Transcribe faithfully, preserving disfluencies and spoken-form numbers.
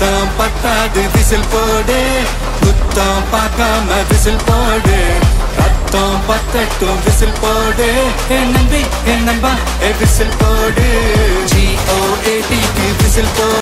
சுத்தம் பத்தாது விசில் போடு குத்தம் பார்க்காம விசில் போடு ரத்தம் பத்தட்டும் விசில் போடு என் நம்பி என் நம்பா விசில் போடு G O A T whistle போடு